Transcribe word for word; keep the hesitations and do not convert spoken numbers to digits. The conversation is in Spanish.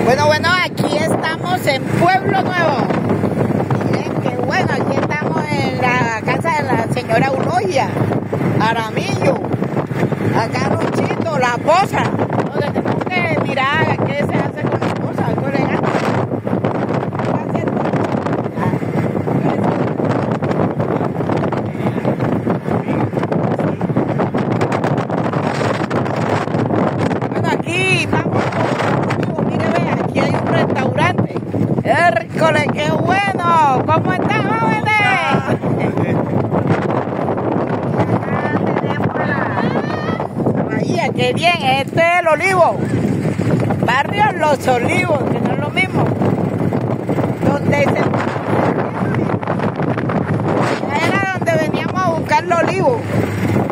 Bueno, bueno, aquí estamos en Pueblo Nuevo. Miren que bueno, aquí estamos en la casa de la señora Eulogia Aramillo. Acá Luchito, la esposa. No, tenemos que mirar qué se hace con la esposa, algo elegante. Bueno, aquí vamos. Mire, ve, aquí hay un restaurante. ¡Hércole, qué bueno! ¿Cómo están, jóvenes? Acá tenemos la bahía, qué bien. Este es el Olivo. Barrio Los Olivos, que no es lo mismo. Donde se... Era donde veníamos a buscar los olivos.